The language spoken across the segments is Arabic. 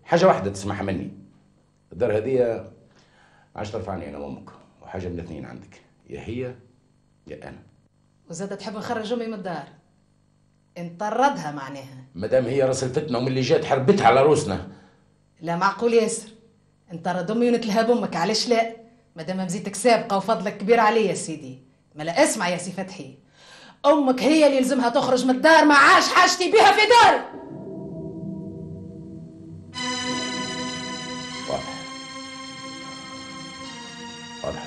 حاجه واحده تسمعها مني، الدار هذه عاش ترفعني انا وامك، وحاجه من الاثنين عندك، يا هي يا انا. وزاد تحب نخرج امي من الدار؟ نطردها معناها؟ مادام هي راس الفتنه ومن اللي جات حربتها على روسنا. لا معقول ياسر، نطرد امي ونتلهى بامك، علاش لا؟ مادام مزيتك سابقه وفضلك كبير عليا يا سيدي. ملا اسمع يا سي فتحي، امك هي اللي يلزمها تخرج من الدار، ما عاش حاجتي بها في دار. واضح واضح.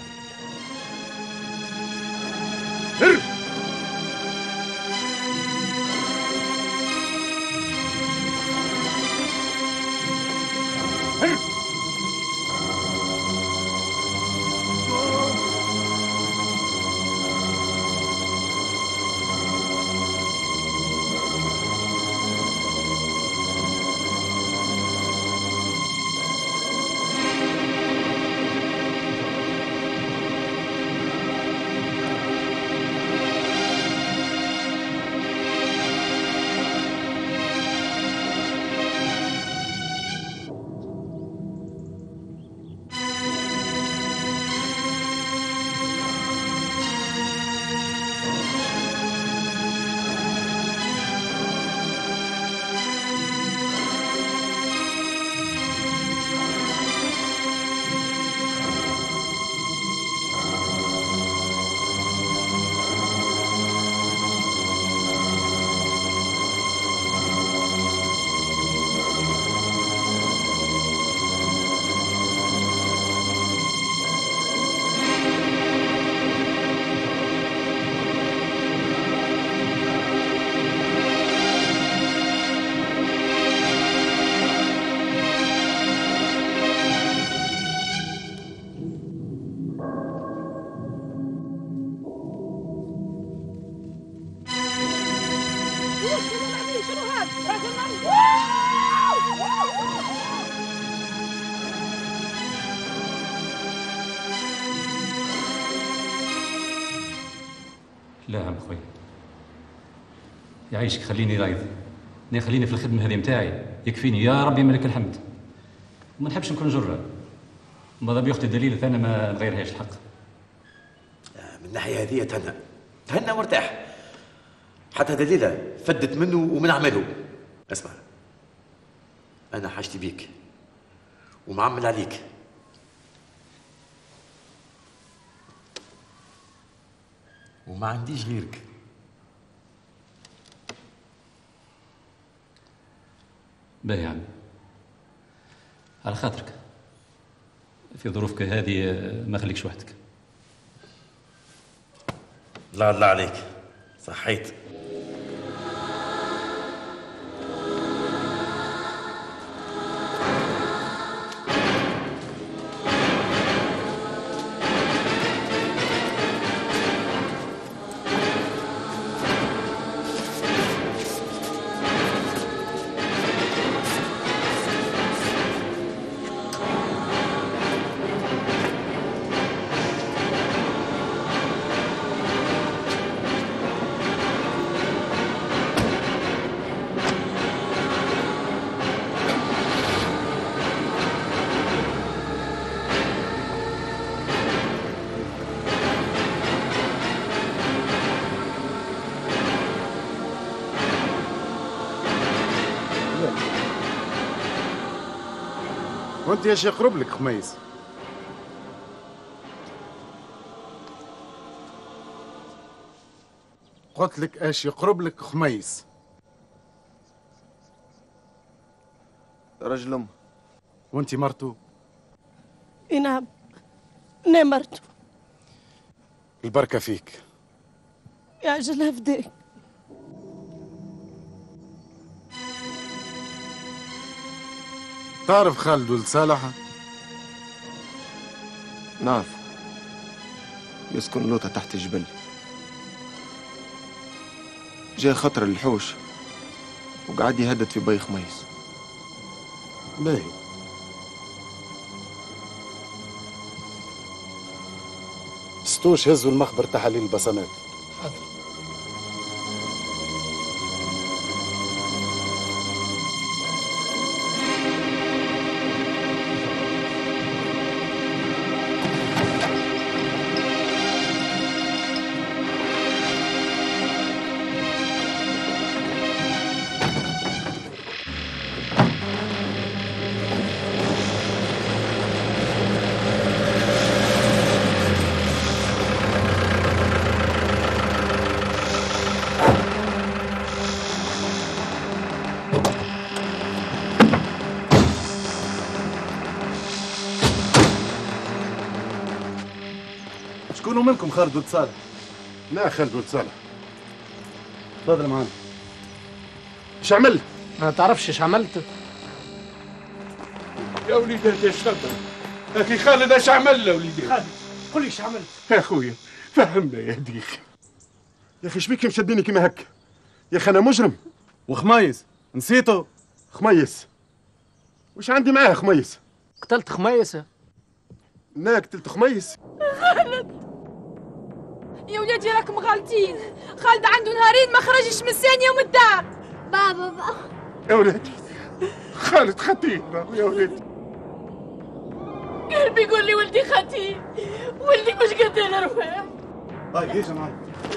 لا يا عم خويا، يعيشك خليني رايض، خليني في الخدمة هذه متاعي يكفيني يا ربي ملك الحمد، وما نحبش نكون جرة. ماذا بيختي الدليل ثاني ما نغيرهاش الحق. من الناحية هذه تهنى مرتاح، حتى دليلة فدت منه ومن عمله. اسمع، أنا حاجتي بيك ومعمل عليك، وما عنديش غيرك. باهي يا عمي، على خاطرك، في ظروفك هذه ما خليكش وحدك. الله عليك، صحيت. وانت يا شيخ يقرب لك خميس. قلت لك ايش يقرب لك خميس. رجل ام. وانت مرته؟ اي نعم، انا مرته. البركه فيك. يعجلها فداك. تعرف خالد ولد صالح؟ نعرف، يسكن لوطة تحت الجبل. جاء خطر الحوش وقعد يهدد في بي خميس. باهي. ستوش هزوا المخبر تحاليل البصمات. حاضر. شكون منكم خالد ولد صالح؟ لا خالد ولد صالح. تفضل معانا. ايش عملت؟ ما تعرفش ايش عملت؟ يا وليدي ايش خبر؟ اخي خالد ايش عمل له وليدي؟ خالد قل لي ايش عملت؟ يا اخويا فهمنا يا هديك. يا اخي ايش بيك مشديني كيما هكا؟ يا اخي انا مجرم. وخميس نسيته؟ خميس وش عندي معاه خميس؟ قتلت خميس؟ لا قتلت خميس. خالد يا ولادي راكم غالطين. خالد عنده نهارين ما خرجش من الثانية ومن الدار. بابا يا ولادي خالد خطير يا ولادي. قلبي يقول لي ولدي خطير. ولدي مش قتل رفاح. طيب ايش معاك؟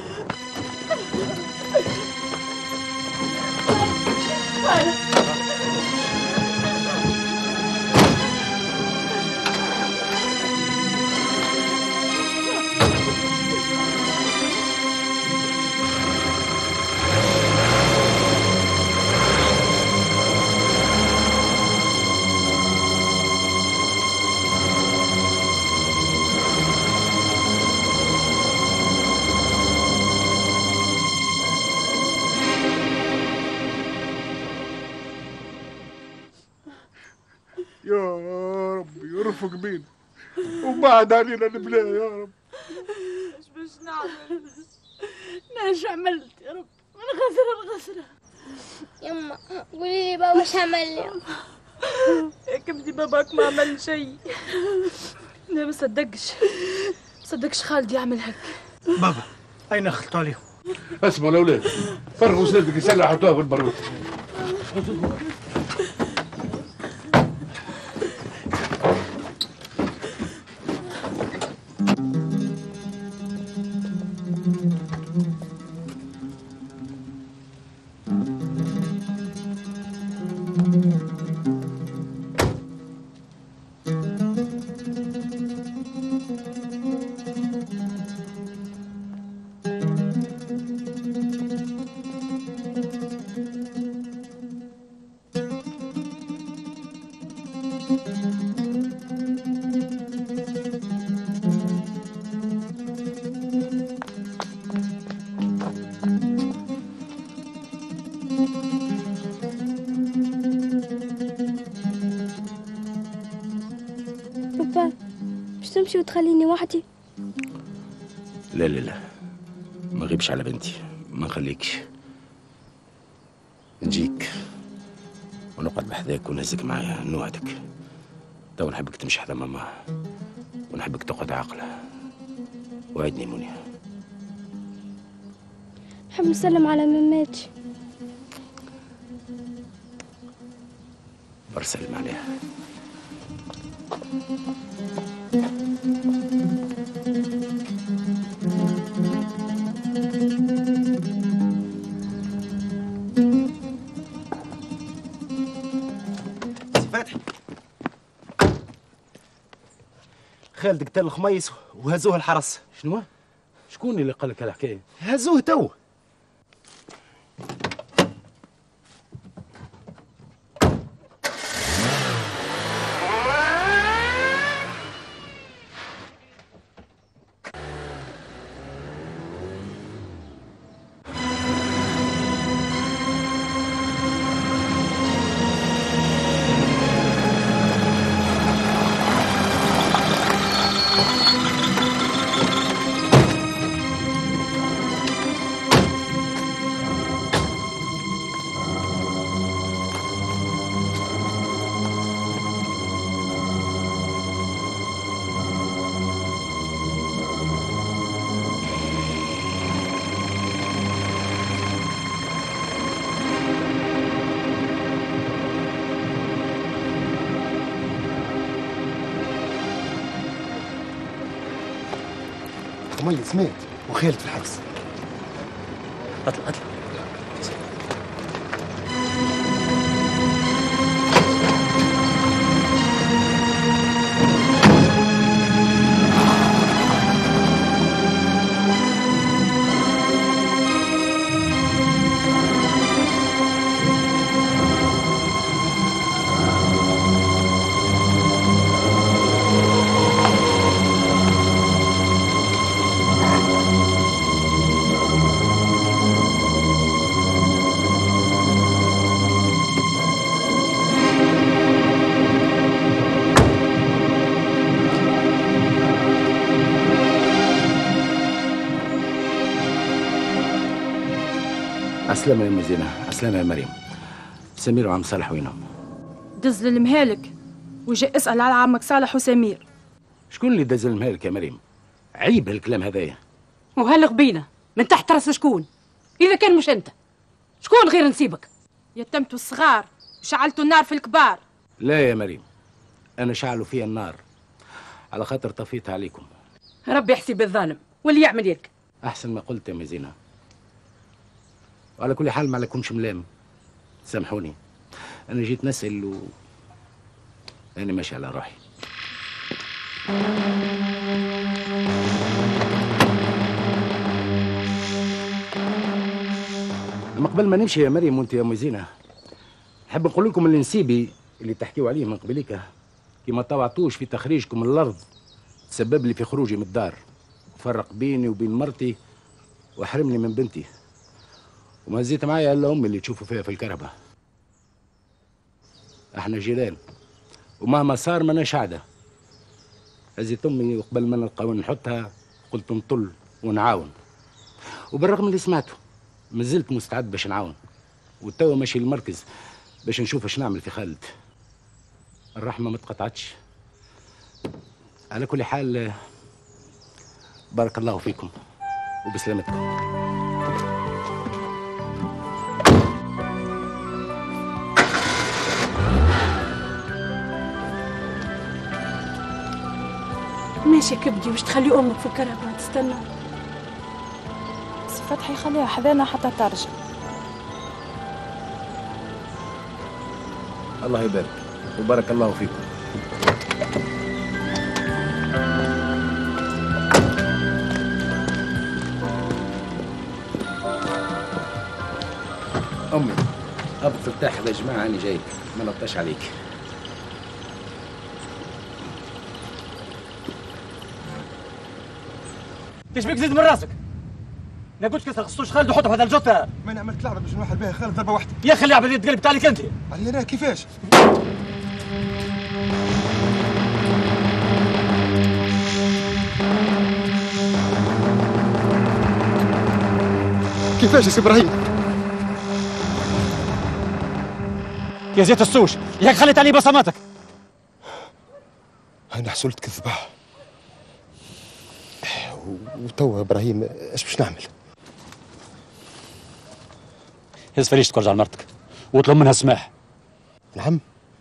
يا رب يرفق بينا وبعد علينا البلاء يا رب. ايش باش نعمل؟ ايش عملت يا رب؟ من غزرة لغزرة. يما قولي لي بابا ايش عمل لي؟ يا كبدي باباك ما عمل شيء. لا ما صدقش خالد يعمل هيك. بابا اين اخلطوا عليهم؟ اسمعوا الاولاد فرغوا سندك السله حطوها في البارود. بابا مش تمشي وتخليني وحدي؟ لا لا لا ما غيبش على بنتي، ما نخليكش. نجيك ونقعد بحذاك ونهزك معايا نوعدك. تو نحبك تمشي حدا ماما ونحبك تقعد عاقلة. وعدني منيا. نحب نسلم على ماماتي. برسلم عليها. فتحي خالد قتل الخميس وهزوه الحرس. شنو؟ شكون اللي قال لك الحكايه؟ هزوه تو. خميس مات وخالد في الحبس. اطلع اطلع. عالسلامة يا مزينة، عالسلامة يا مريم. سمير وعم صالح وينهم؟ دز للمهالك وجاء اسأل على عمك صالح وسمير. شكون اللي دز المهالك يا مريم؟ عيب هالكلام هذايا. وهلق بينا من تحت راس شكون؟ إذا كان مش أنت شكون غير نسيبك؟ يتمتوا الصغار وشعلتوا النار في الكبار. لا يا مريم، أنا شعلوا فيها النار على خاطر طفيتها عليكم. ربي يحسب الظالم واللي يعمل يلك. أحسن ما قلت يا مزينة. وعلى كل حال ما عليكمش ملام، سامحوني. أنا جيت نسأل أنا ماشي على روحي. أما قبل ما نمشي يا مريم وأنت يا مزينة، نحب نقول لكم اللي نسيبي اللي تحكيوا عليه من قبليك كي ما طوعتوش في تخريجكم من الأرض تسبب لي في خروجي من الدار، فرق بيني وبين مرتي وحرمني من بنتي، وما زيت معايا إلا أمي اللي تشوفوا فيها في الكربة. احنا جيران ومهما صار ماناش عادة. هزيت أمي وقبل ما نلقى وين نحطها قلت نطل ونعاون، وبالرغم اللي سمعته ما زلت مستعد باش نعاون، والتوا ماشي المركز باش نشوف اش نعمل في خالد. الرحمة ما تقطعتش. على كل حال بارك الله فيكم وبسلامتكم. ماشي كبدي وش تخلي امك في الكرهبة تستنى؟ سي فتحي خليها حذانا حتى ترجع. الله يبارك وبارك الله فيكم. أمي أبط ارتاح يا جماعة، أنا جايك ما نطاش عليك. ايش بيك زيد من راسك؟ ما قلت كسر خصوش خالد وحطه في هذا الجثة. ما انا عملت لعبه باش نوحل بها خالد ضربه واحده. يا اخي اللعبه اللي تقلبت عليك انت. علي انا كيفاش؟ كيفاش يا سي ابراهيم؟ يا زيت السوش ياك خليت علي بصماتك. انا حصلت كذبه. وتوا ابراهيم ايش باش نعمل؟ هز فريشتك وارجع لمرتك واطلب منها السماح. نعم؟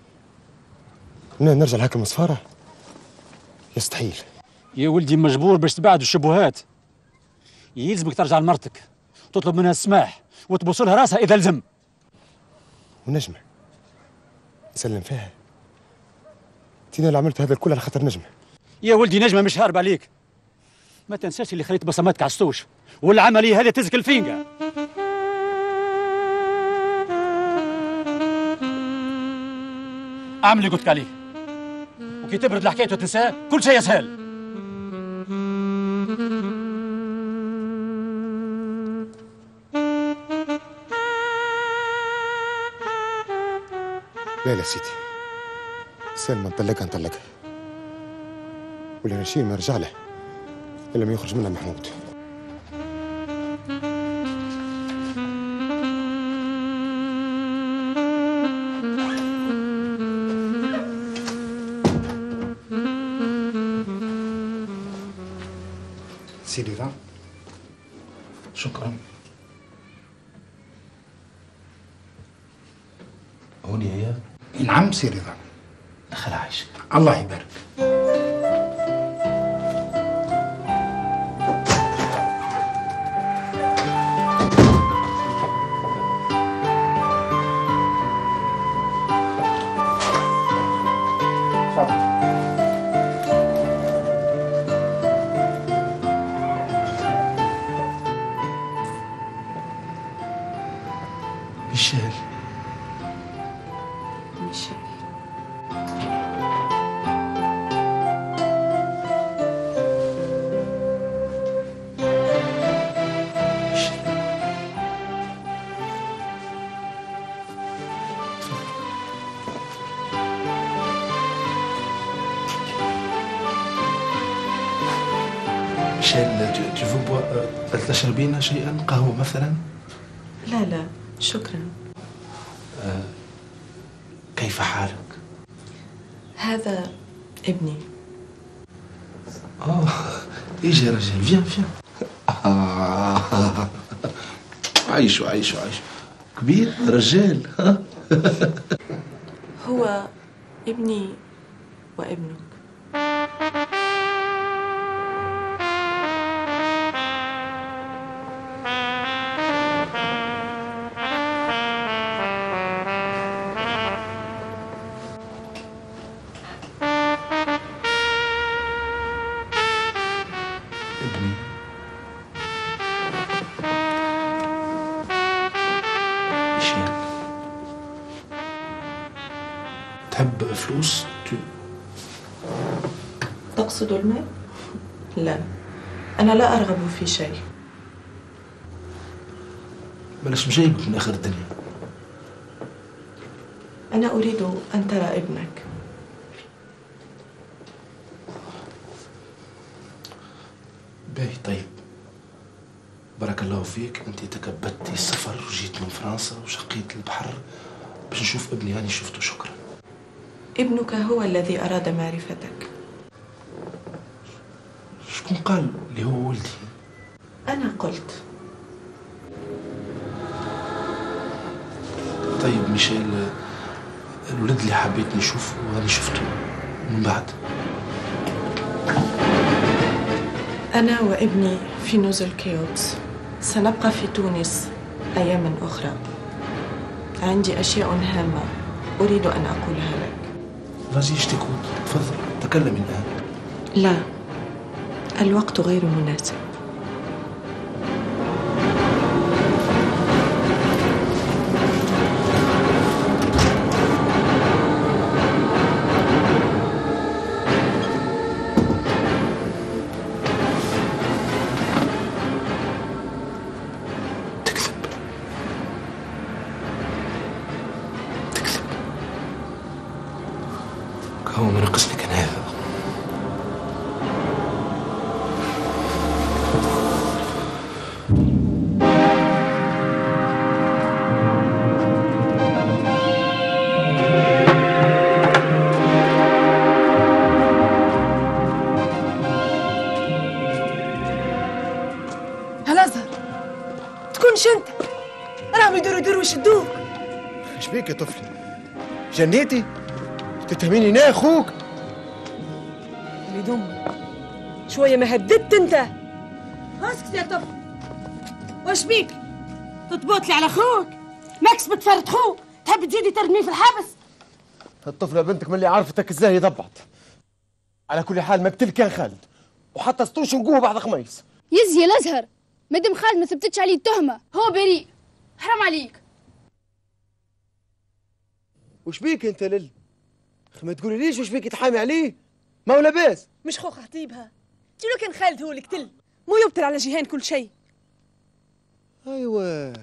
نرجع لهاك المصفارة؟ يستحيل. يا ولدي مجبور باش تبعدوا الشبهات. يلزمك ترجع لمرتك وتطلب منها السماح وتبوس لها راسها اذا لزم. ونجمة يسلم فيها. تينا اللي عملت هذا الكل على خاطر نجمة. يا ولدي نجمة مش هاربة عليك. ما تنساش اللي خليت بصماتك على السوش، والعملية هذه تزك الفينقة. اعمل اللي قلت عليه، وكي تبرد الحكاية وتنساه كل شيء يسهل. لا لا سيدي، سلمى نطلقها نطلقها، ولا نشيل ما رجع له إلا ما يخرج منها محمود. سيدي رضا شكرا. هوني هي؟ نعم سيدي رضا. دخل عايشك. الله يبارك. ميشيل. ميشيل. ميشيل تشربين شيئا، قهوة مثلا؟ لا لا شكرا. كيف حالك؟ هذا ابني. ايجي يا رجال، فيان فيان. عيشوا عيشوا عيشوا. كبير رجال. هو ابني وابنك. ابني ميشيل، تحب فلوس؟ تقصد المال؟ لا، أنا لا أرغب في شيء. بلاش مجايبك من آخر الدنيا. أنا أريد أن ترى ابنك. باهي طيب، بارك الله فيك. انت تكبدتي السفر وجيت من فرنسا وشقيت البحر باش نشوف ابني. هاني شفته، شكرا. ابنك هو الذي أراد معرفتك. شكون قال اللي هو ولدي؟ أنا قلت. طيب ميشيل، الولد اللي حبيت نشوفه هاني شفته من بعد. أنا وابني في نزل كيوبس، سنبقى في تونس أياما أخرى. عندي أشياء هامة أريد أن أقولها لك. راجي يشتكون، تفضل تكلمي الآن. لا، الوقت غير مناسب. هو ما ناقصني كان هذا. هالازهر تكونش انت، راهم يدوروا ويشدوك. ايش بيك يا طفلي؟ جنيتي؟ تتهميني انا اخوك؟ اللي دم شويه ما هددت انت. اسكت يا طفل، واش بيك تطبط لي على اخوك؟ مكسبك فرد خوك، تحب تزيدي تردمي في الحبس؟ الطفلة بنتك من اللي عرفتك ازاي ضبعت. على كل حال مقتل كان خالد، وحتى سطوش نقوه بعد خميس. يزي الازهر، مادام خالد ما ثبتتش عليه التهمه هو بريء، حرام عليك. وش بيك انت لل؟ ما تقولي ليش وش بيك تحامي عليه؟ ما هو لاباس. مش خوخ خطيبها، لو كان خالد هو اللي قتل مو يبطل على جيهان كل شيء. ايوه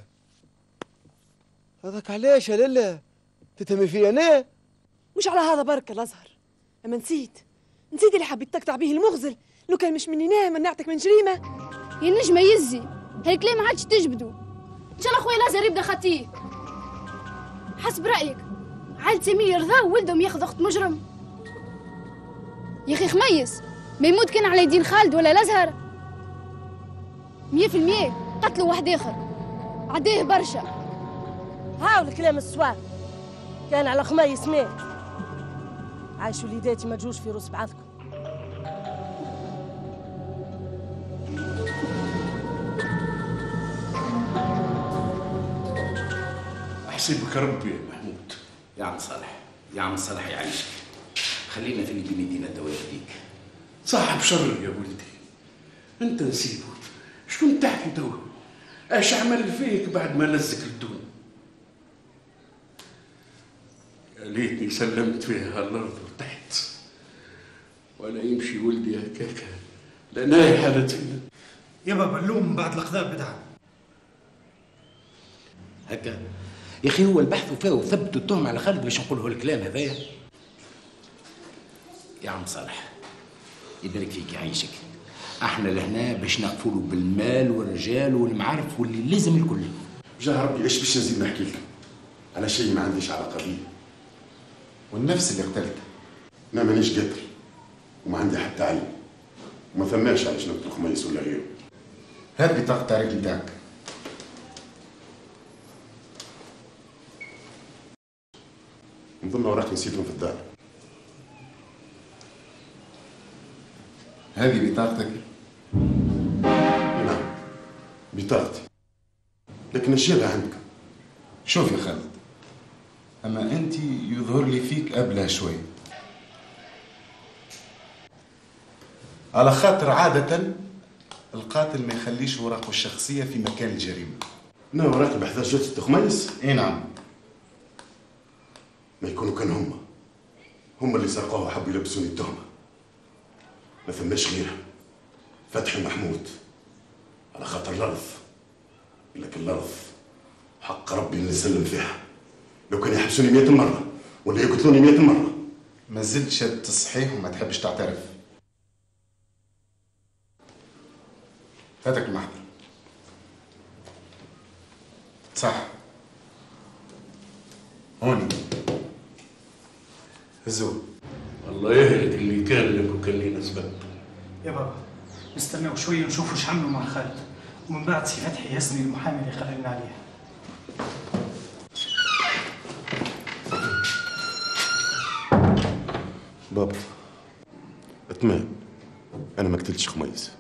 هذاك علاش يا للا تتهمي فيا انا؟ مش على هذا برك الازهر، اما نسيت اللي حبيت تقطع به المغزل. لو كان مش مني انا منعتك من جريمه. يا نجمه يزي، هالكلام ما عادش تجبدوا. ان شاء الله خويا الازهر يبدا خطيه. حسب رايك عائلة سمير يرضاو ولدهم ياخذ اخت مجرم؟ يا اخي خميس ما يموت كان على يدين خالد ولا الازهر 100% قتلوا واحد اخر عديه برشا. هاو الكلام السوار كان على خميس مات. عايشوا وليداتي ما تجوش في روس بعضكم. احسبك ربي يا محمود. يا عم صالح، يا عم صالح يعيشك، خلينا في اللي بين يدينا الدواء ليك. صاحب شر يا ولدي، انت نسيبه. شكون تحكي توا؟ اش عمل فيك بعد ما لزك الدون؟ يا ليتني سلمت فيها الارض وتحت، ولا يمشي ولدي هكاك لنا حالتنا. يا بابا اللوم بعد القضاء بتاعه هكا يا اخي، هو البحث وفاه وثبتوا التهم على خالد باش نقولوا الكلام هذايا. يا عم صالح يبارك فيك يعيشك، احنا لهنا باش نقفلوا بالمال والرجال والمعارف واللي لازم الكل. جاه ربي ايش باش نزيد نحكي لك على شيء ما عنديش علاقه بيه. والنفس اللي قتلته؟ انا مانيش قاتل وما عندي حتى علم وما ثماش علاش نقتل خميس ولا غيره. هات بطاقة التعريف نتاعك. نظن اوراق نسيتهم في الدار. هذه بطاقتك؟ نعم بطاقتي، لكن الشيء عندك. شوف يا خالد، أما أنت يظهر لي فيك أبله شوي، على خاطر عادة القاتل ما يخليش اوراقه الشخصية في مكان الجريمة. أنا اوراق بحث جثة خميس؟ اي نعم. ما يكونوا كان هم اللي سرقوها وحبوا يلبسوني التهمة. ما ثماش غيرها. فتحي محمود على خاطر الأرض، لكن الأرض حق ربي اللي نسلم فيها. لو كان يحبسوني 100 مرة ولا يقتلوني 100 مرة. ما زلت شاد الصحيح وما تحبش تعترف. هاتك المحضر. صح هوني هزوه. الله يهلك اللي كان لك وكان لي سبب. يا بابا نستناو شويه نشوفوا ايش عملوا مع خالد، ومن بعد سي فتحي يسني المحامي اللي خلينا عليه. بابا اتمام، انا ما قتلتش خميس.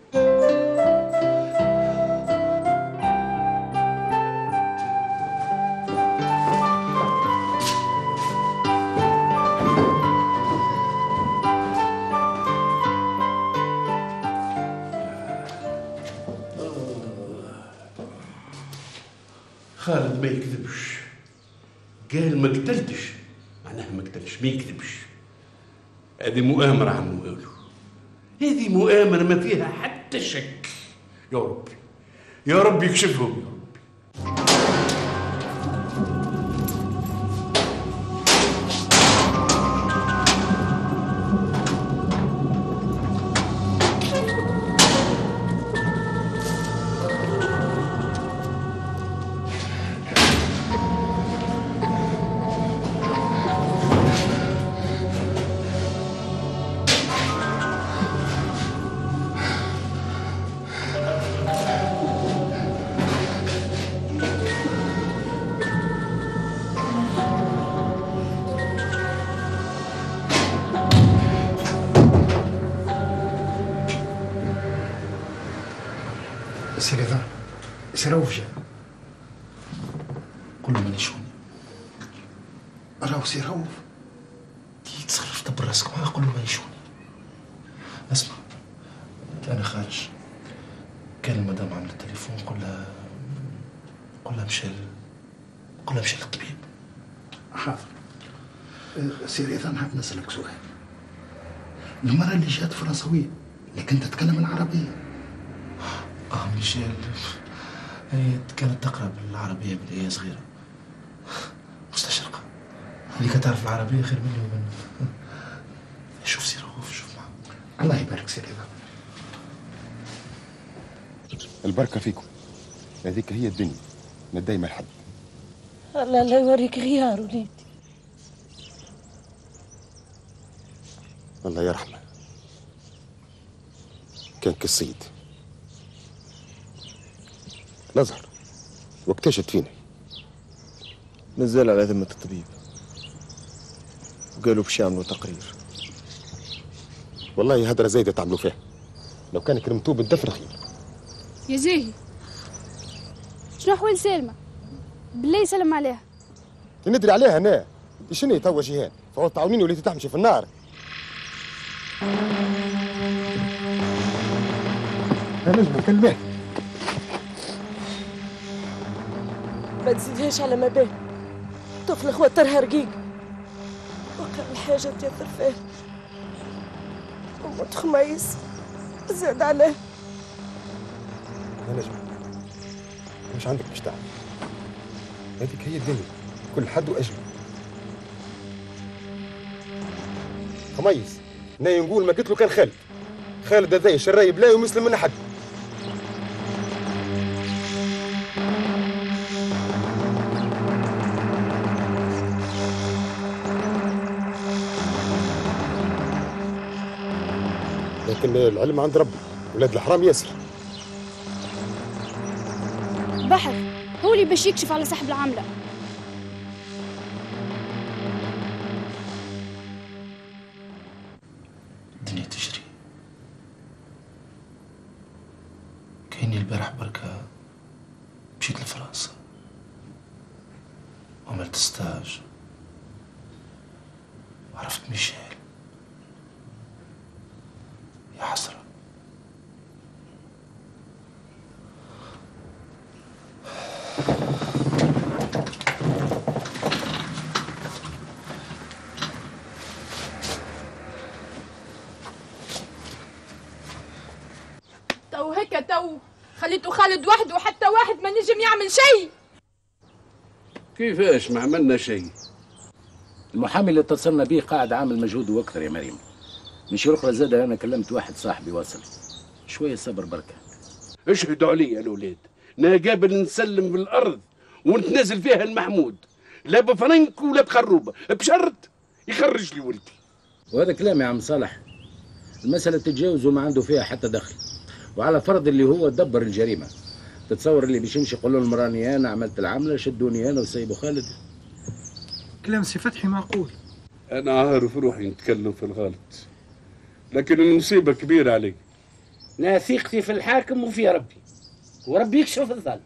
خالد ما يكذبش، قال ما قتلتش معناها ما قتلش، ما يكذبش. هذه مؤامرة عنه قالوا، هذه مؤامرة ما فيها حتى شك. يا ربي يا رب يكشفهم يا رب. سير رضا، سير رؤوف. قول له مانيش هوني. راهو سير رؤوف. تصرف دبر راسك معاه، قول له مانيش هوني. اسمع، انا خارج، كان المدام عملت التليفون، قول لها مشى للطبيب. حاضر. سير رضا، نحب نسألك سؤال. المرة اللي جات فرنسوية لكن تتكلم العربية. ميشيل هي كانت تقرا بالعربيه من هي صغيره، مستشرقه. اللي كتعرف العربيه خير مني ومن. شوف سي رؤوف، شوف معه. الله يبارك سير رضا. البركه فيكم، هذيك هي الدنيا، ما دايما الحد. الله لا يوريك غيار وليدي. الله يرحمه، كان كالصيد. نظهر واكتشت فينا. نزل على ذمة الطبيب وقالوا باش يعملوا تقرير. والله هدرة زايدة تعملوا فيها، لو كان كرمتوه بالدفن خير. يا زيهي شنو احوال سالمة؟ بالله يسلم عليها. ندري عليها انا، شنو توا جيهان؟ فوت تعاونيني وليتي تحمشي في النار. انا نجم نكلمك. ما تزيدهاش على ما باه. طفل خواترها رقيق، وقع الحاجة تيثر فيه. وموت خميس زاد عليه. يا نجم مش عندك باش تعمل، هذيك هي الدنيا، كل حد واجله. خميس ناي نقول ما قلت له كان خالد هذايا شراي بلا ومسلم من حد. لكن العلم عند ربي، ولاد الحرام ياسر. بحر هو اللي باش يكشف على صاحب العاملة. الدنيا تجري. كأني البارح بركة مشيت لفرنسا وعملت ستاج وعرفت ميشيل. يا حسرة. تو هيك تو خليتوا خالد وحده وحتى واحد ما نجم يعمل شيء. كيفاش ما عملنا شيء؟ المحامي اللي اتصلنا به قاعد عامل مجهود واكثر يا مريم. مش الاخرى زاد انا كلمت واحد صاحبي واصل. شويه صبر بركه. اشهدوا علي يا الاولاد، انا قابل نسلم بالارض ونتنازل فيها المحمود، لا بفرنك ولا بخروبه، بشرط يخرج لي ولدي. وهذا كلام يا عم صالح. المساله تتجاوز وما عنده فيها حتى دخل، وعلى فرض اللي هو دبر الجريمه. تتصور اللي باش يمشي يقول لهم راني انا عملت العمله، شدوني انا وسيبوا خالد؟ كلام سي فتحي معقول. انا عارف روحي نتكلم في الغلط، لكن المصيبه كبيره علي. انا ثقتي في الحاكم وفي ربي، وربي يكشف الظالم.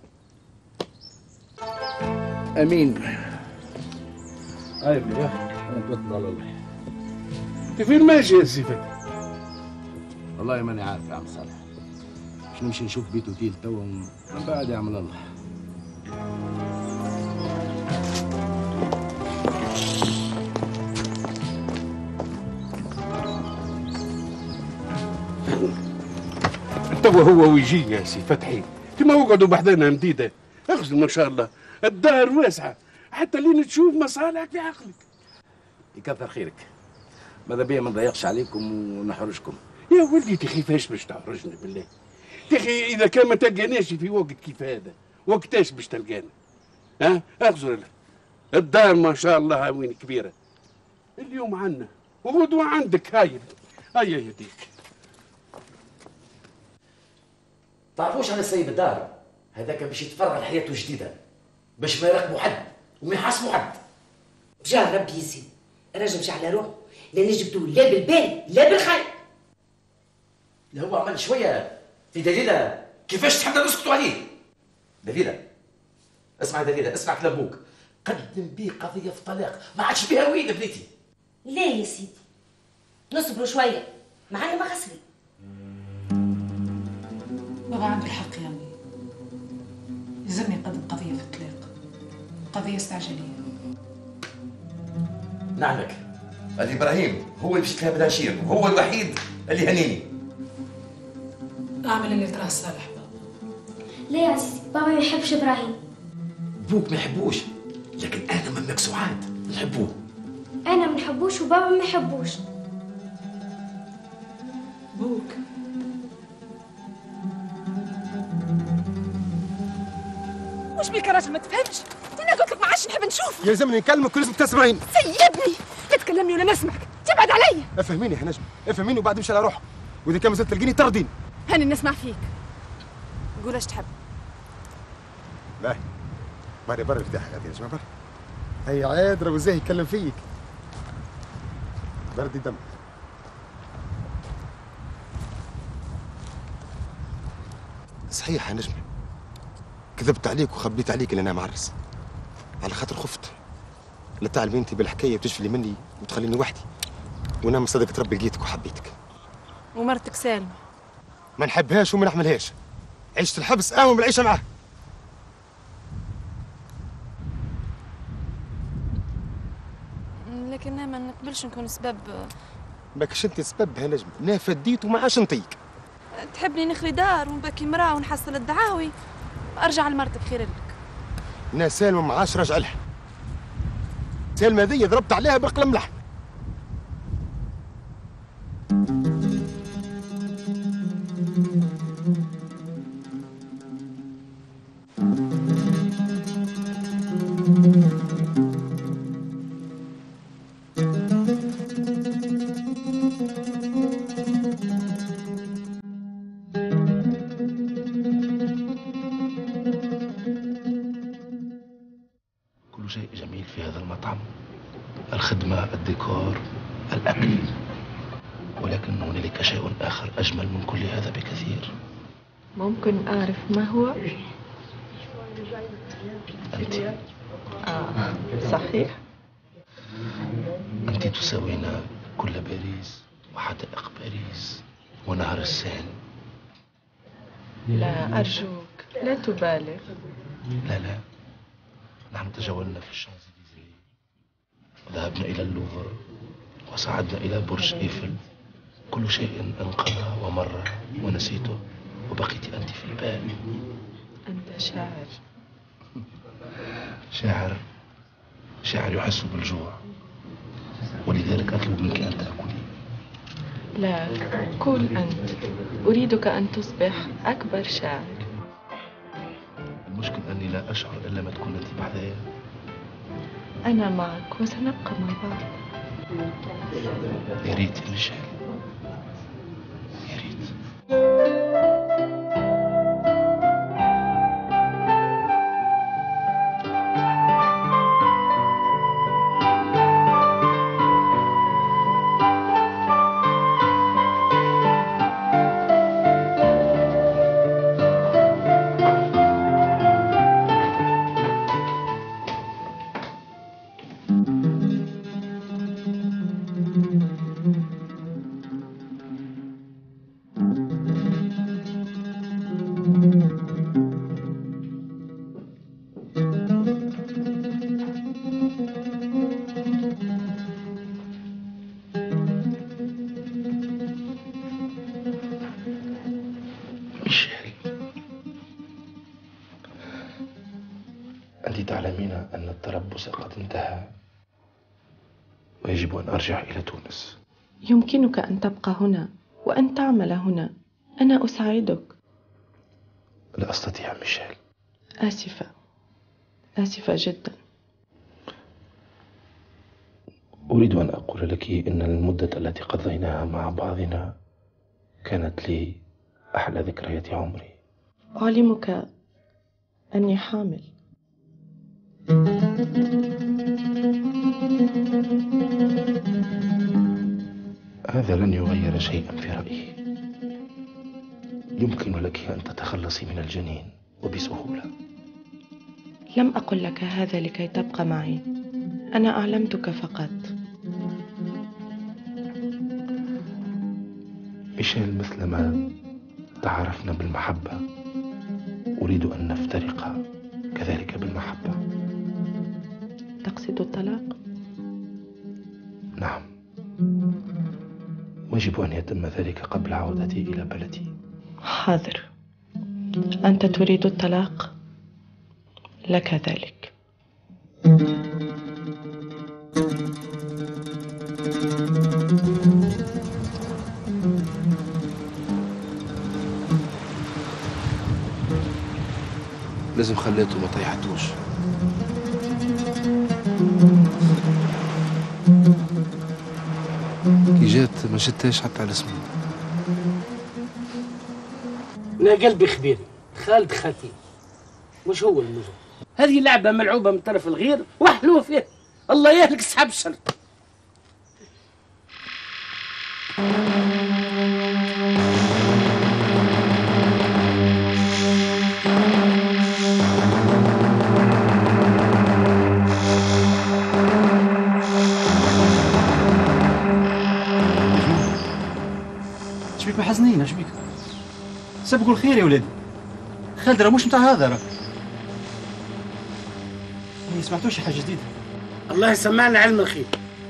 امين. هاي ابني انا توكل على الله. انت فين ماشي يا سي فتحي؟ والله ماني عارف يا عم صالح. باش نمشي نشوف بيت اوتيل توا ومن بعد يعمل الله. توا هو ويجي يا سي فتحي، كما وقعدوا بحذانا مديده، اخذوا ما شاء الله، الدار واسعه، حتى لين تشوف مصالحك في عقلك. يكثر خيرك. ماذا بيا ما نضيقش عليكم ونحرجكم. يا ولدي كيفاش باش تحرجنا بالله؟ يا اخي اذا كان ما تلقاناش في وقت كيف هذا، وقتاش باش تلقانا؟ ها؟ اخزر الدار ما شاء الله وين كبيره. اليوم عنا وغدوه عندك. هيا هيا يديك. تعرفوش على السيد الدار هذاك باش يتفرغ لحياته جديده، باش ما يراقبوا حد وما يحاسبوا حد. جاه ربي يزيد، الراجل مشى على روحه، لا نجبدوه لا بالبال لا بالخير. لا هو عمل شويه في دليله، كيفاش تحمل نسكتوا عليه؟ دليله اسمع يا دليله، اسمع كلام ابوك، قدم بيه قضيه في طلاق، ما عادش بيها وين بنيتي. لا يا سيدي نصبروا شويه، معانا ما خسري. بابا عنده الحق يا امي، يلزمني نقدم قضيه في الطلاق، قضيه استعجاليه. نعمك هذه ابراهيم هو اللي باش يتلها بالعشير، وهو الوحيد اللي هنيني. اعمل اللي تراه صالح بابا. لا يا عزيزي، بابا ما يحبش ابراهيم. بوك ما يحبوش، لكن انا منك سعاد نحبوه. انا ما نحبوش وبابا ما يحبوش. بوك وش بيك يا راجل ما تفهمش؟ انا قلت لك ما عادش نحب نشوفك. يلزمني نكلمك ولازم تسمعيني. سيبني، لا تكلمني ولا نسمعك، تبعد علي. افهميني يا نجم، افهميني وبعد امشي على روحك، واذا كان مازلت تلقيني ترديني. هاني نسمع فيك، قول ايش تحب. لا ماني برا ارتاح يا نجم برا. هي عاد راه ازاي يتكلم فيك. بردي دم. صحيح يا نجم، كذبت عليك وخبيت عليك اللي انا معرس، على خاطر خفت لا تعلمي انت بالحكايه وتشفلي مني وتخليني وحدي، وانا من صدقة ربي لقيتك وحبيتك. ومرتك سالمه؟ ما نحبهاش وما نحملهاش، عيشة الحبس اهون من العيشه معاه. لكن انا ما نقبلش نكون سبب. ماكش انت سبب يا نجم، انا فديت وما عادش نطيق. تحبني نخلي دار ونبكي مراه ونحصل الدعاوي، ارجع لمرتك خير لك. انا سالمه ما عادش راجع لها. سالمه ذي ضربت عليها بقلم لحم. كل شيء جميل في هذا المطعم، الخدمة، الديكور، الأكل، ولكن هنالك شيء آخر أجمل من كل هذا بكثير. ممكن أعرف ما هو؟ أنت. صحيح. أنت تساوين كل باريس وحدائق باريس ونهر السين. لا أرجوك لا تبالغ. لا، نحن تجولنا في الشانزليزيه وذهبنا إلى اللوفر وصعدنا إلى برج إيفل، كل شيء انقضى ومر ونسيته وبقيت أنت في البال. أنت شاعر. شاعر يحس بالجوع، ولذلك أطلب منك أن تأكلي. لا، قل أنت. أريدك أن تصبح أكبر شاعر. المشكل أني لا أشعر إلا ما تكون أنت بحذايا. أنا معك وسنبقى مع بعض. يا ريت يا ميشيل، يا ريت. أنت تعلمين أن التربص قد انتهى ويجب أن أرجع إلى تونس. يمكنك أن تبقى هنا وأن تعمل هنا. أنا أساعدك. لا أستطيع ميشيل. آسفة جدا. أريد أن أقول لك إن المدة التي قضيناها مع بعضنا كانت لي أحلى ذكريات عمري. أعلمك أني حامل. هذا لن يغير شيئا في رأيي. يمكن لك أن تتخلصي من الجنين وبسهولة. لم أقل لك هذا لكي تبقى معي، أنا أعلمتك فقط. ميشيل، مثلما تعرفنا بالمحبة أريد أن نفترق كذلك بالمحبة. تقصد الطلاق؟ نعم، ويجب أن يتم ذلك قبل عودتي إلى بلدي. حاضر. أنت تريد الطلاق؟ لك ذلك. لازم خليته ما طيحتوش. كي جات ما شتاش حتى على اسمي. أنا قلبي خبيري خالد خاتي، مش هو المجرم. هذه لعبة ملعوبة من طرف الغير وحلوة فيه. الله يهلك أصحاب الشر. شبيك محزنين؟ شبيك؟ سبقوا الخير يا ولدي. خالد راه مش متاع هذا راه. ما سمعتوش حاجه جديده. الله يسمعنا علم الخير.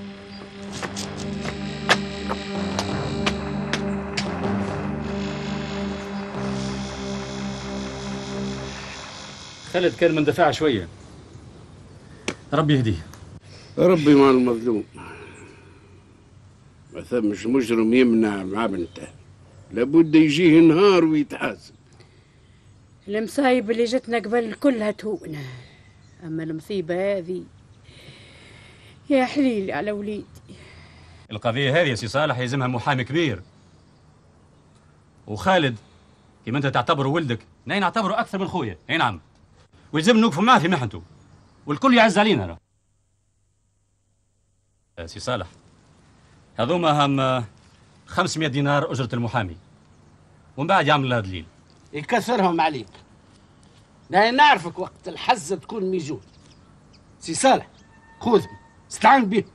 خالد كان مندفع شويه. ربي يهديه. ربي مع المظلوم. ما ثمش مجرم يمنع مع بنته، لابد يجيه نهار ويتحاسب. المصايب اللي جتنا قبل كلها تهونا، اما المصيبه هذه يا حليلي على وليدي. القضيه هذه يا سي صالح يلزمها محامي كبير، وخالد كيما انت تعتبره ولدك، انا نعتبره اكثر من خويا. اي نعم، ويلزم نوقفوا معاه في محنته. والكل يعز علينا. سي صالح، هذوما هم 500 دينار أجرة المحامي، ومن بعد يعمل لها دليل. يكثرهم عليك، لا نعرفك وقت الحزة تكون ميجون. سي صالح خذهم استعان بهم.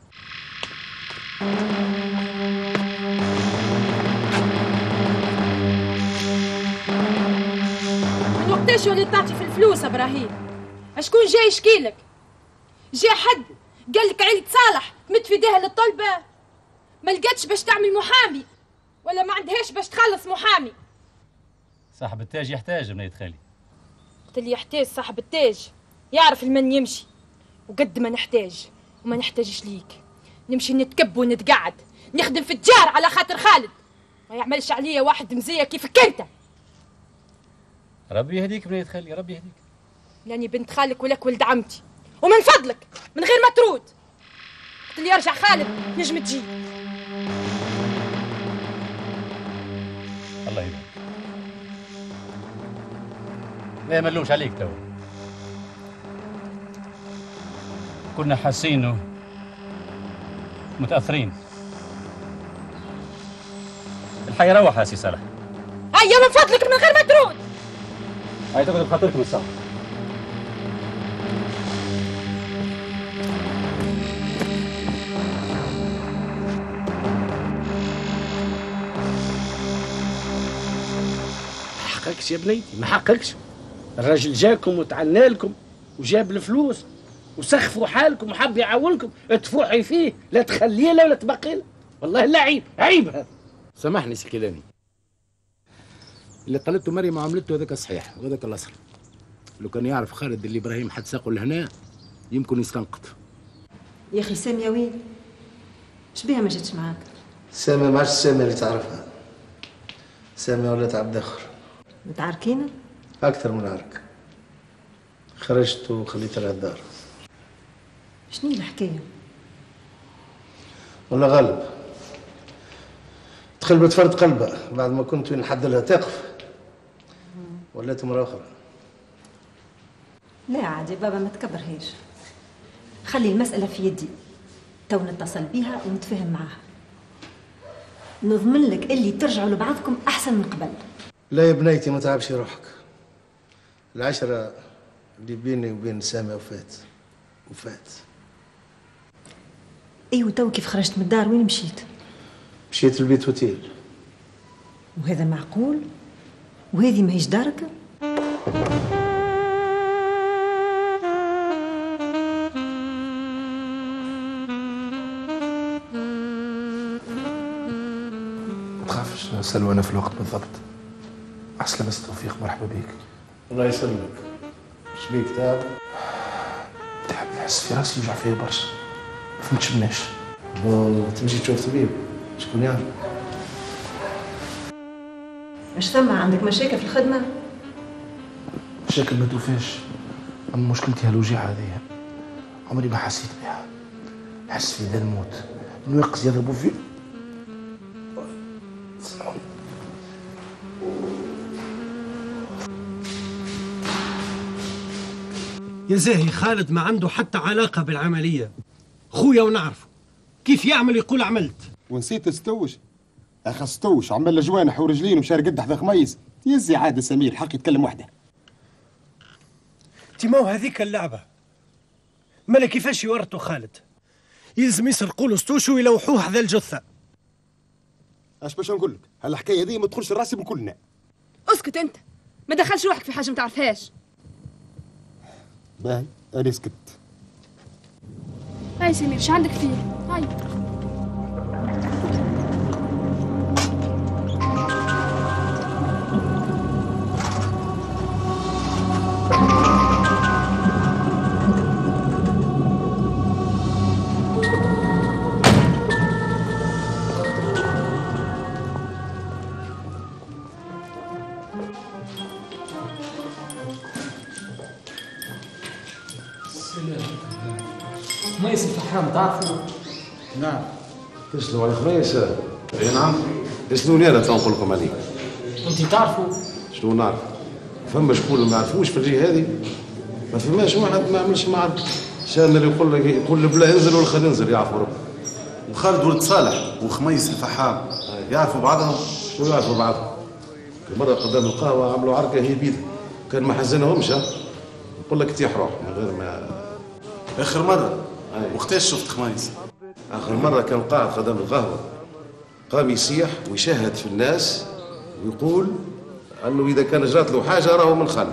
من وقتاش وليت تعطي في الفلوس ابراهيم؟ شكون جاي يشكيلك؟ جاء حد قال لك عيلة صالح مد في ايديها للطلبة؟ ما لقتش باش تعمل محامي ولا ما عندهاش باش تخلص محامي؟ صاحب التاج يحتاج بنية خالي. قلت لي يحتاج صاحب التاج يعرف المن يمشي، وقد ما نحتاج وما نحتاجش ليك نمشي نتكب ونتقعد نخدم في التجار على خاطر خالد، ما يعملش عليا واحد مزيه كيفك انت. ربي يهديك بنية خالي، ربي يهديك. لاني بنت خالك ولك ولد عمتي، ومن فضلك من غير ما ترود قلت لي يرجع خالد نجم تجي. الله يبارك. لا ما نلومش عليك تو، كنا حاسين متاثرين. الحي روح يا سي صالح. هيا من فضلك من غير ما ترود. هاي تقعد بخاطركم الساعه. ما حقكش يا بنيتي، ما حقكش. الراجل جاكم وتعنى لكم وجاب الفلوس وسخفوا حالكم وحب يعاونكم، تفوحي فيه لا تخليه له ولا تبقي له. والله لا عيب، عيب هذا. سامحني سي كيلاني، اللي قالته مريم عملته هذاك صحيح وهذاك الاصل. لو كان يعرف خالد اللي ابراهيم حد ساقه لهنا يمكن يستنقط. يا اخي سامي يا وين؟ اش بيها ما جاتش معاك؟ سامي ما عادش سامي اللي تعرفها، سامي ولات عبد اخر. متعاركين؟ اكثر من عرك. خرجت وخليت لها الدار. شنو الحكايه؟ ولا غلب دخل بتفرد قلبها بعد ما كنت وين نحد لها تقف، ولات مرة أخرى. لا عادي بابا ما تكبرهاش، خلي المسألة في يدي، تو نتصل بيها ونتفاهم معاها، نضمن لك اللي ترجعوا لبعضكم أحسن من قبل. لا يا بنيتي ما تعبش روحك، العشرة اللي بيني وبين سامي وفات. ايوه تو كيف خرجت من الدار وين مشيت؟ مشيت البيت اوتيل. وهذا معقول؟ وهذه ماهيش دارك؟ ما تخافش سلوى، انا في الوقت بالضبط. عسلامة توفيق، مرحبا بك. الله يسلمك. اش بيك تعب؟ تعب، نحس في راسي يوجع فيا برشا، ما فهمتش مناش. تمشي تشوف طبيب، شكون يعرف؟ اش ثم عندك مشاكل في الخدمة؟ مشاكل ما توفاش، اما مشكلتي هالوجيعة هذه عمري ما حسيت بها. نحس في ذا الموت، النواقص يضربوا فيه. يا زاهي خالد ما عنده حتى علاقة بالعملية، خويا ونعرفه كيف يعمل يقول عملت. ونسيت ستوش اخ ستوش عمل له جوانح ورجلين ومشار قد حدا خميس. يزي عاد سمير الحق يتكلم وحده. تيمو هذيك اللعبة مالا كيفاش يورطوا خالد، يلزم يسرقوا له ستوش ويلوحوه على الجثة. اش باش نقول لك، هالحكاية هذه ما تدخلش الراس من كلنا. اسكت انت، ما دخلش روحك في حاجة ما تعرفهاش. باهي انا سكت. هاي سمير ايش عندك فيه؟ هاي خميس الفحام تعرفوا؟ نعم. تسلموا على خميس؟ اي نعم. شنو انا تنقول لكم عليه؟ انت تعرفوا؟ شنو نعرف؟ فما شكون ما يعرفوش في الجهه هذه؟ ما فماش واحد ما عملش معد. شان اللي يقول بلا انزل ولا خلي انزل يعرفوا ربي. وخالد ولد صالح وخميس الفحام يعرفوا بعضهم؟ شو يعرفوا بعضهم؟ مرة قدام القهوة عملوا عركة هي بيدها، كان ما حزنهمش يقول لك تيح روح من غير ما. آخر مرة وقتاش شفت خميس؟ آخر مرة كان قاعد قدام القهوة، قام يسيح ويشاهد في الناس ويقول أنه إذا كان جرات له حاجة راهو من خل.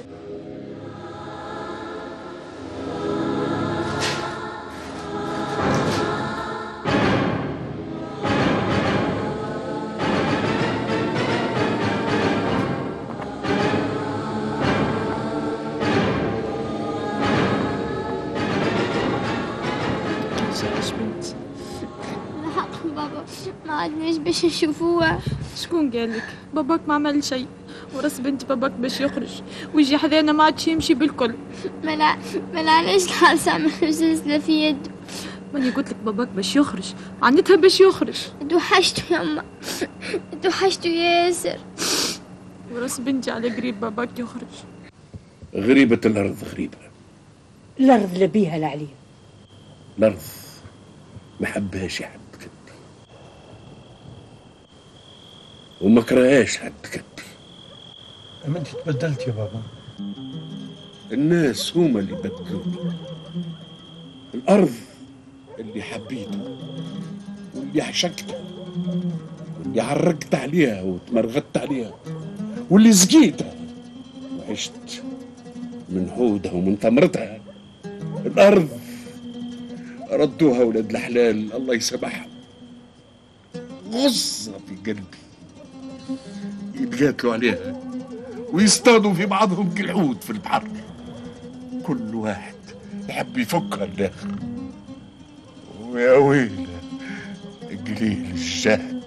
بابا ما عدناش باش نشوفوها. شكون قال لك؟ باباك ما عمل شيء، ورس بنت باباك باش يخرج ويجي حذانا ما عادش يمشي بالكل. ما علاش الحاسة ما خرجت في يده. ماني قلت لك باباك باش يخرج، عنتها باش يخرج. توحشته يا أما، توحشته ياسر. ورس بنتي على قريب باباك يخرج. غريبة الأرض غريبة. الأرض لا بيها لا عليها. الأرض ما حبهاش حد كبي وما كرهاش حد كبي. أما أنت تبدلت يا بابا. الناس هما اللي بدلوني. الأرض اللي حبيته واللي عشقته واللي عرقت عليها وتمرغت عليها واللي سقيتها وعشت من حودها ومن ثمرتها. الأرض ردوها ولاد الحلال الله يسامحهم. غصة في قلبي يتقاتلوا عليها ويصطادوا في بعضهم كالحوت في البحر. كل واحد يحب يفكها الآخر. ويا ويله قليل الجهد.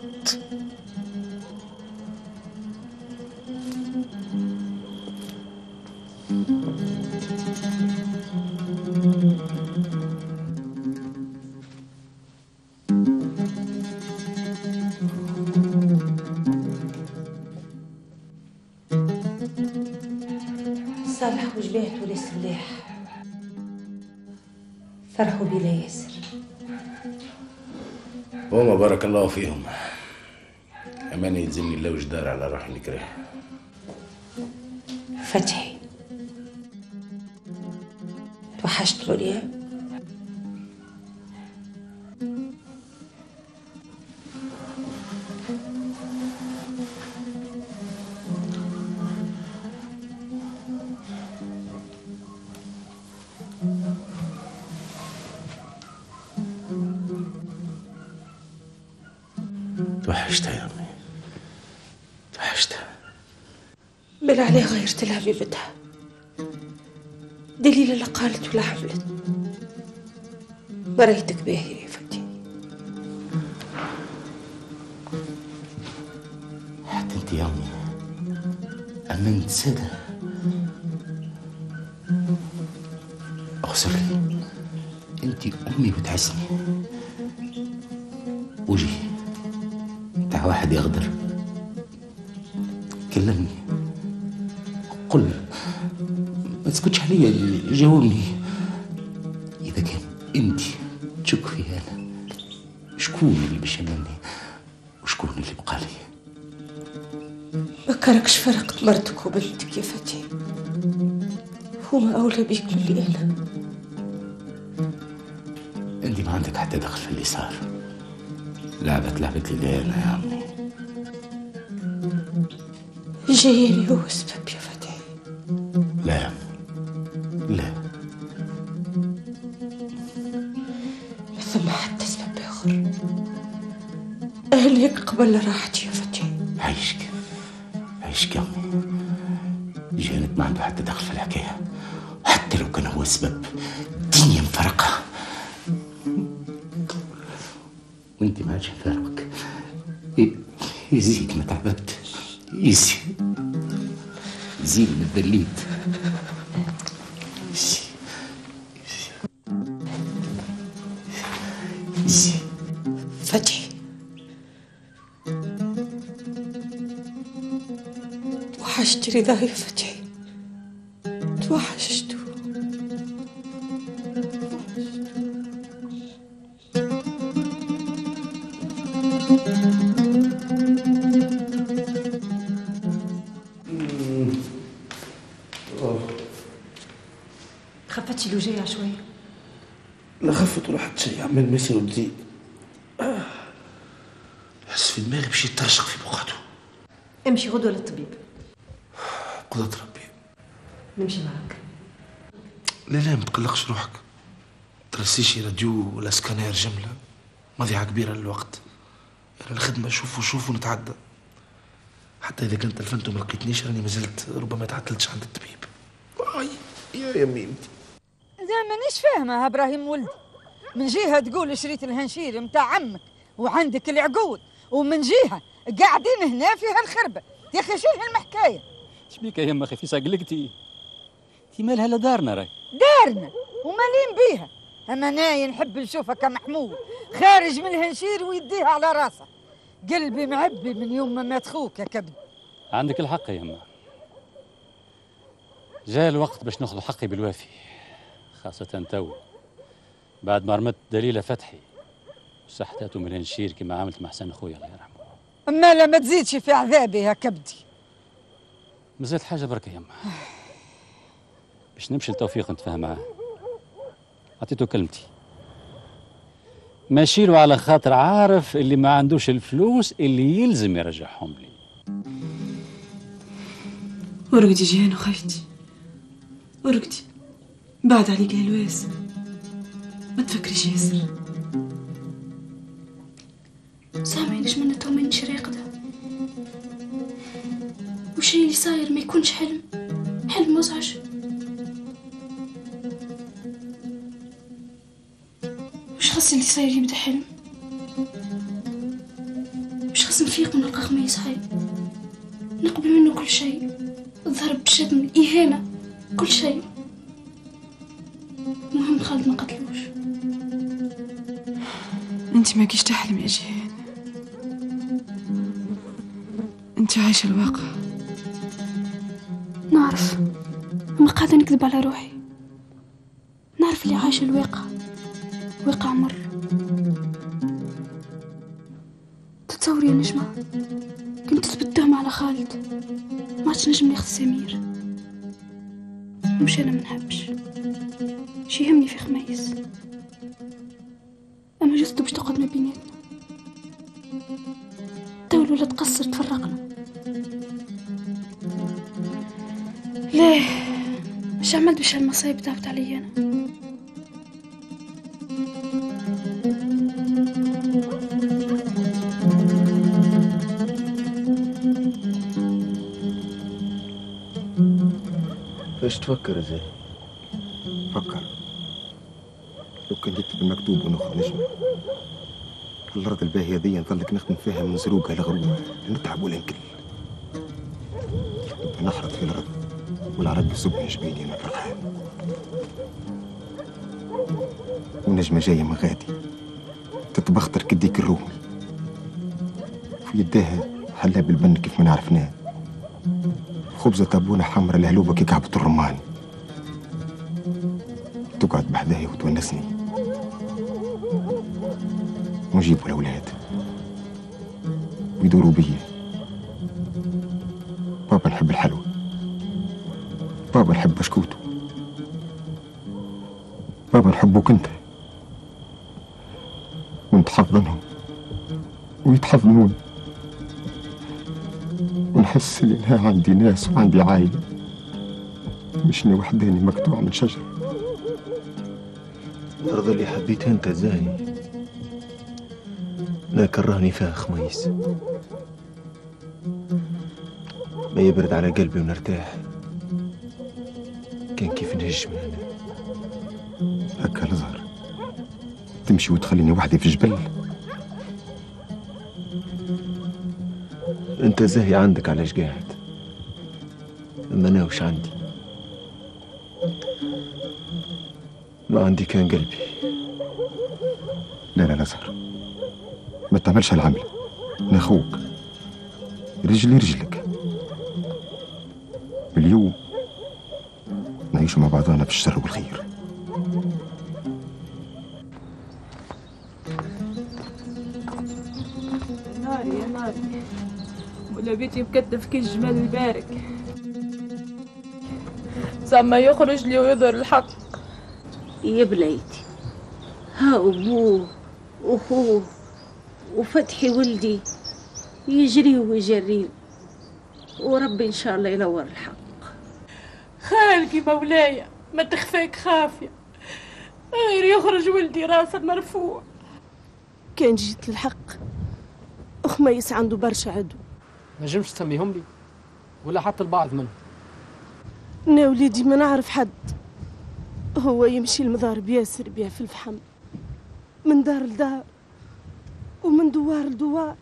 صالح وجبات ولي صلاح فرحوا بلا ياسر. هما بارك الله فيهم. أمانة يلزمني الله وجدار على روحي نكره. فتحي توحشت له اليوم. توحشتها يا أمي، توحشتها. بلا عليه غيرت لها ببدها دليل لا قالت ولا عملت. بريتك باهي يا فتحي. حتى انت يا أمي أمنت سادة. أغسل لي انت أمي بتحسني. وجي بتاع واحد يغدر كلمني قل ما تسكتش عليا، جاوبني. إذا كان أنت تشك فيها أنا، شكون اللي باش يمني وشكون اللي بقى لي؟ ما كانكش فرقت مرتك وبنتك يا فتحي. هما أولى بيك من اللي أنا. أنت ما عندك حتى دخل في اللي صار. لعبت لي أنا يا عمي. جايني هو السبب يا فتحي. لا يا عمي لا، ما ثم حتى سبب آخر. أهلك قبل راحتي يا فتحي. عيشك يا أمي. جانت ما عنده حتى دخل في الحكاية، حتى لو كان هو السبب الدنيا مفرقة. وانت ما عادش مفارقك. يزيد ما تعبت، يزيد ما تدليت. فتحي توحشت رضاه يا فتحي، توحشته. خفتش الوجيع شوي؟ لا خفت ولا حتى شيء، عمال ما يصير وتزيد. حس في دماغي باش يترشق في بقعته. امشي غدوة للطبيب. قدرة ربي. نمشي معك. لا ما تقلقش روحك، ترسيش راديو ولا سكانير جملة، مضيعة كبيرة للوقت. أنا الخدمة شوف ونتعدى. حتى إذا كنت تلفنت وما لقيتنيش راني مازلت ربما تعطلتش عند الطبيب. يا ميمتي. لا مانيش فاهمة ابراهيم ولدي، من جهة تقول شريت الهنشيري متاع عمك وعندك العقود، ومن جهة قاعدين هنا في هالخربة. يا أخي شنو هالمحكاية؟ شبيك يا يما خفيسة قلقتي؟ انتي مالها لا دارنا راي. دارنا ومالين بيها، اما ناي نحب نشوفك محمود خارج من الهنشير ويديها على راسه. قلبي معبي من يوم ما مات خوك يا كبد. عندك الحق يا يما، جاء الوقت باش ناخذ حقي بالوافي، خاصة تو بعد ما رمت دليلة فتحي وسحتاته من الهنشير كما عملت مع حسن خويا الله يرحمه. اما لا ما تزيدش في عذابي يا كبدي. مازالت حاجة بركة يما، باش نمشي لتوفيق نتفاهم معاه. عطيته كلمتي ماشي له على خاطر عارف اللي ما عندوش الفلوس اللي يلزم يرجعهم لي. ورقدي جيهان وخيتي، ورقدي بعد عليك يا لواس، ما تفكريش ياسر. سامعي ليش منتهم مانيش راقدة، وشي اللي صاير ما يكونش حلم مزعج. مش خاص اللي صاير يبدا حلم، مش خاص نفيق ونلقى خميس حي نقبل منه كل شيء، الضرب الشتم الإهانة كل شيء. المهم خالد ما قتلوش. انت ما كيش تحلم يا جيهان، انت عايشة الواقع. نعرف، أما قاعدة نكذب على روحي. نعرف اللي عايشة الواقع، واقع مر. تتصوري يا نجمة كنت تثبت على خالد ما عادش نجم ياخذ سمير. مش أنا منحبش شي يهمني في خميس، أما جثته باش تقعد ما بيناتنا. تولوا ولا تقصر تفرقنا. ليه مش عملت باش هالمصايب تعبت علي أنا. ايش تفكر زي؟ فكر لو كان يكتب المكتوب وناخذ نجمة الأرض الباهية ذي نظلك نخدم فيها من زروقها لغروب نتعب ولا نكل. نحرث في الأرض والعرب يصبني جبيني من الرخام، ونجمة جاية من غادي تتبختر كديك الرومي في يداها حلاب البن كيف ما نعرفناه، خبزة تابونة حمرا لهلوبة كي كعبة الرمان، تقعد بحدايا وتونسني ونجيبوا الأولاد ويدوروا بيا. بابا نحب الحلوى، بابا نحب بشكوته، بابا نحبوك انت، وانت حضنهم ويتحضنون، ونحس اني انا عندي ناس وعندي عائلة مشني وحداني مقطوع من شجر. الأرض اللي حبيتها انت زاهي لا كرهني فيها خميس، ما يبرد على قلبي ونرتاح كان كيف نهجم انا. هكا الازهر تمشي وتخليني وحدي في جبل؟ انت زاهي عندك علاش قاعد، اما انا وش عندي؟ ما عندي كان قلبي. لا الازهر ما تعملش هالعمل، انا اخوك رجلي رجلك. اليوم نعيشوا مع بعضنا في الشر والخير. والله، ولا بيتي مكتف كي الجمال البارك. زعما يخرج لي ويظهر الحق. يا بليتي، ها أبوه وأخوه وفتحي ولدي يجري ويجري، وربي إن شاء الله ينور الحق. خالقي مولاي ما تخفاك خافية، غير يخرج ولدي راسه مرفوع. كان جيت للحق خميس عنده برشا عدو. نجمش تسميهم لي ولا حتى البعض منهم؟ انا وليدي ما نعرف حد، هو يمشي المضارب ياسر بيها في الفحم، من دار لدار ومن دوار لدوار.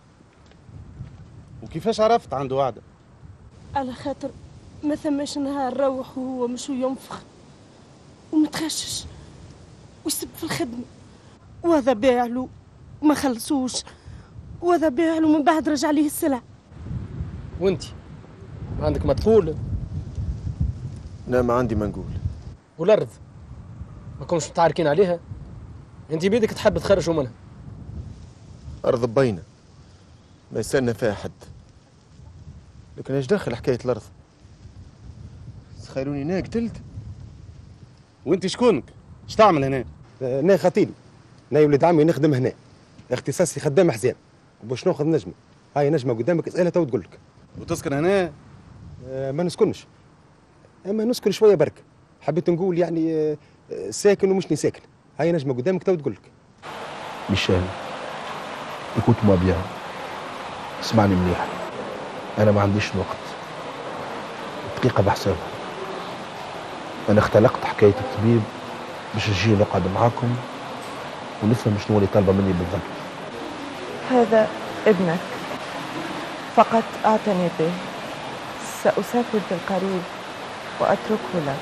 وكيفاش عرفت عنده وعده؟ على خاطر ما ثماش نهار روح وهو مش ينفخ ومتخشش ويسب في الخدمة، وهذا باع له ما خلصوش، وهذا باع له من بعد رجع ليه السلع. وانتي ما عندك ما تقول؟ لا ما عندي ما نقول. والارض ما كنتش متعاركين عليها؟ انت بيدك تحب تخرجوا منها. ارض بينه ما يسالنا فيها حد، لكن ايش دخل حكايه الارض؟ تخيلوني هنا قتلت. وانت شكونك؟ اش تعمل هنا؟ انا خطيبي، انا ولد عمي نخدم هنا، اختصاصي خدام حزام، وباش ناخذ نجمه. هاي نجمه قدامك اسالها تو تقول لك. وتسكن هنا؟ ما نسكنش، اما نسكن شويه برك. حبيت نقول يعني ساكن ومشني ساكن. هاي نجمه قدامك تو تقول لك. ميشيل، كنت ما بيان، اسمعني مليح، انا ما عنديش وقت، دقيقه بحسابها. انا اختلقت حكايه الطبيب باش نجي نقعد معاكم ونفهم شنو اللي طالبه مني بالضبط. هذا ابنك، فقط اعتني به. سأسافر بالقريب وأتركه لك.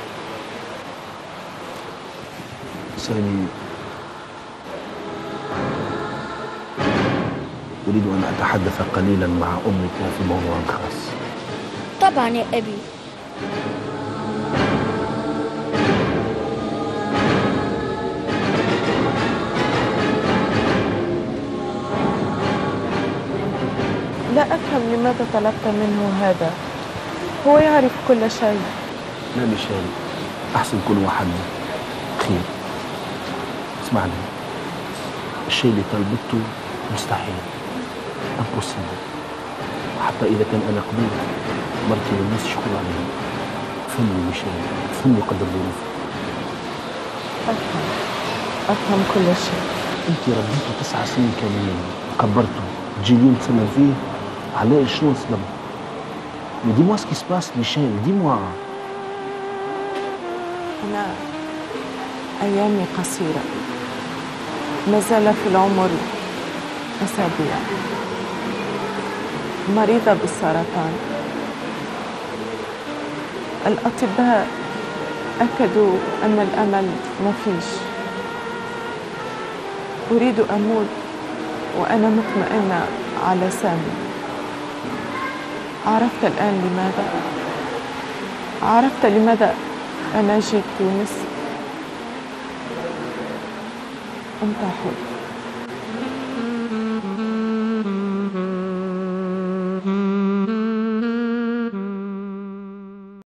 سامي، أريد أن أتحدث قليلا مع أمك في موضوع خاص. طبعا يا أبي. لا أفهم لماذا طلبت منه هذا، هو يعرف كل شيء. لا ميشيل، أحسن كل واحد خير. اسمعني، الشيء اللي طلبته مستحيل، امبوسيبل. حتى إذا كان أنا قبيل مرتي والناس يشكروا عليهم. فهمني ميشيل، فهمني قدر ظروفي. أفهم كل شيء. أنت ربيته 9 سنين كاملين، كبرته، تجي اليوم تسمى فيه على شنو السبب؟ dis-moi ce qui se passe Michel, dis-moi. أنا أيامي قصيرة، ما زال في العمر أسابيع، مريضة بالسرطان. الأطباء أكدوا أن الأمل مفيش. أريد أموت وأنا مطمئنة على سامي. عرفت الآن لماذا؟ عرفت لماذا أنا جيت تونس؟ أنت حر.